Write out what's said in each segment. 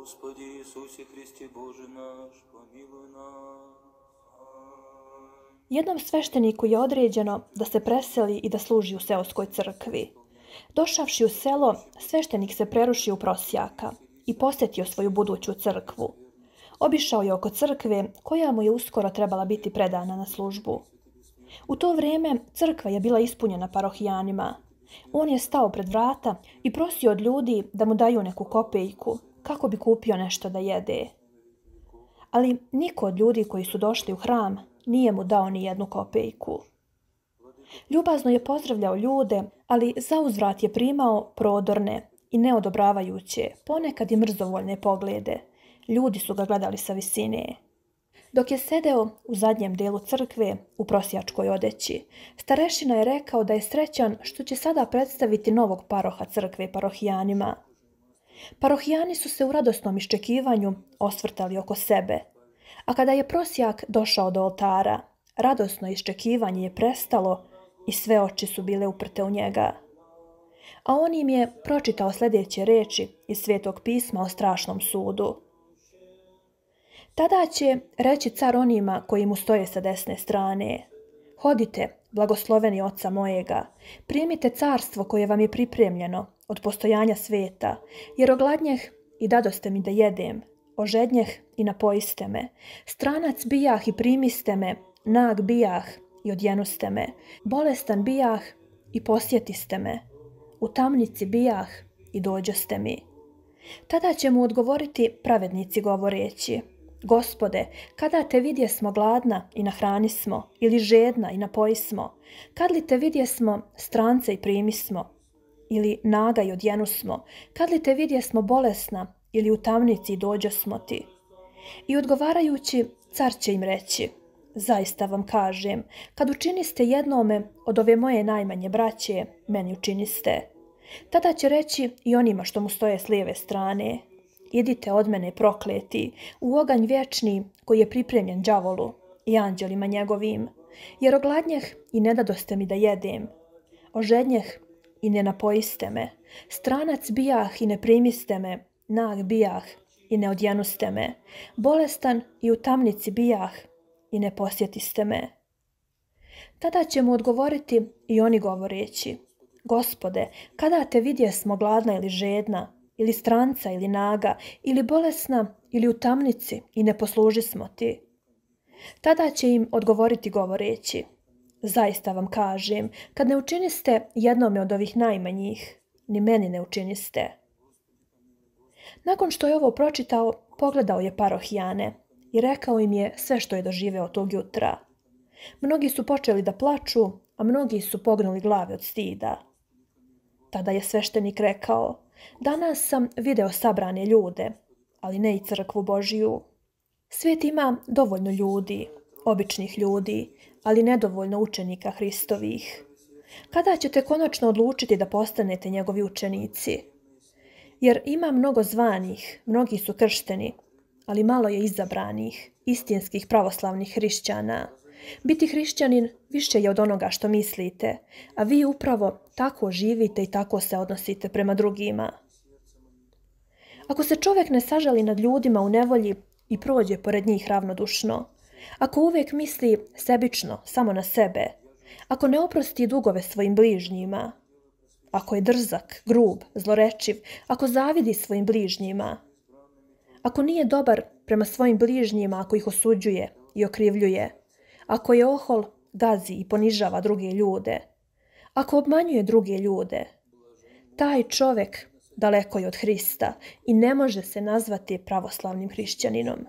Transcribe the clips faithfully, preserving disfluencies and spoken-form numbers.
Господи Иисусе Христе Боже наш, помилуй нас. Jednom svešteniku je određeno da se preseli i da služi u seoskoj crkvi. Došavši u selo, sveštenik se prerušio u prosjaka i posjetio svoju buduću crkvu. Obišao je oko crkve koja mu je uskoro trebala biti predana na službu. U to vrijeme crkva je bila ispunjena parohijanima. On je stao pred vrata i prosio od ljudi da mu daju neku kopejku kako bi kupio nešto da jede. Ali niko od ljudi koji su došli u hram nije mu dao ni jednu kopejku. Ljubazno je pozdravljao ljude, ali zauzvrat je primao prodorne i neodobravajuće, ponekad i mrzovoljne poglede. Ljudi su ga gledali sa visine. Dok je sedeo u zadnjem delu crkve u prosjačkoj odeći, starešina je rekao da je srećan što će sada predstaviti novog paroha crkve parohijanima. Parohijani su se u radosnom iščekivanju osvrtali oko sebe, a kada je prosjak došao do oltara, radosno iščekivanje je prestalo i sve oči su bile uprte u njega. A on im je pročitao sljedeće reči iz Svetog pisma o strašnom sudu. Tada će reći car onima koji mu stoje sa desne strane: hodite, blagosloveni oca mojega, primite carstvo koje vam je pripremljeno od postojanja sveta, jer ogladnjeh i dadoste mi da jedem, ožednjeh i napojiste me, stranac bijah i primiste me, nag bijah i odjenuste me, bolestan bijah i posjetiste me, u tamnici bijah i dođoste mi. Tada će mu odgovoriti pravednici govoreći: Gospode, kada te vidjesmo gladna i nahranismo, ili žedna i napojismo, kad li te vidjesmo strance i primismo, ili naga i odjenusmo, kad li te vidjesmo bolesna ili u tamnici i dođosmo ti? I odgovarajući, car će im reći: zaista vam kažem, kad učiniste jednome od ove moje najmanje braće, meni učiniste. Tada će reći i onima što mu stoje s lijeve strane: idite od mene prokleti u oganj vječni koji je pripremljen đavolu i anđelima njegovim, jer ogladnjeh i ne dadoste mi da jedem, ožednjeh i ne napojiste me, stranac bijah i ne primiste me, nag bijah i ne odjenuste me, bolestan i u tamnici bijah i ne posjetiste me. Tada će mu odgovoriti i oni govoreći: Gospode, kada te vidjesmo gladna ili žedna, ili stranca ili naga, ili bolesna, ili u tamnici i ne poslužismo ti? Tada će im odgovoriti govoreći: zaista vam kažem, kad ne učiniste jednome od ovih najmanjih, ni meni ne učiniste. Nakon što je ovo pročitao, pogledao je parohijane i rekao im je sve što je doživeo tog jutra. Mnogi su počeli da plaču, a mnogi su pognuli glave od stida. Tada je sveštenik rekao: danas sam video sabrane ljude, ali ne i crkvu Božiju. Svijet ima dovoljno ljudi, običnih ljudi, ali nedovoljno učenika Hristovih. Kada ćete konačno odlučiti da postanete njegovi učenici? Jer ima mnogo zvanih, mnogi su kršteni, ali malo je izabranih, istinskih pravoslavnih hrišćana. Biti hrišćanin više je od onoga što mislite, a vi upravo tako živite i tako se odnosite prema drugima. Ako se čovjek ne sažali nad ljudima u nevolji i prođe pored njih ravnodušno, ako uvijek misli sebično samo na sebe, ako ne oprosti dugove svojim bližnjima, ako je drzak, grub, zlorečiv, ako zavidi svojim bližnjima, ako nije dobar prema svojim bližnjima, ako ih osuđuje i okrivljuje, ako je ohol, gazi i ponižava druge ljude, ako obmanjuje druge ljude, taj čovjek daleko je od Hrista i ne može se nazvati pravoslavnim hrišćaninom.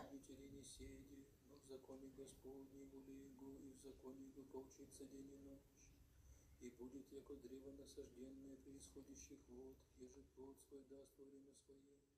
И будет, яко древо насажденное при исходящих вод, еже плод свой даст во время свое.